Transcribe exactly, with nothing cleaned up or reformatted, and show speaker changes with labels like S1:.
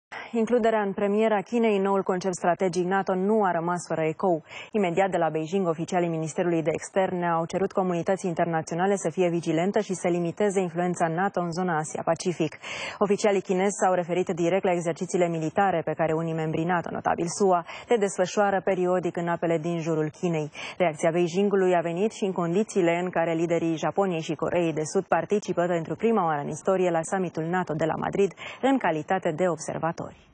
S1: Includerea în premiera Chinei în noul concept strategic NATO nu a rămas fără ecou. Imediat de la Beijing, oficialii Ministerului de Externe au cerut comunității internaționale să fie vigilentă și să limiteze influența NATO în zona Asia-Pacific. Oficialii chinezi s-au referit direct la exercițiile militare pe care unii membri NATO, notabil S U A, le desfășoară periodic în apele din jurul Chinei. Reacția Beijingului a venit și în condițiile în care liderii Japoniei și Coreei de Sud participă pentru prima oară în istorie la summitul NATO de la Madrid în calitate de observatori.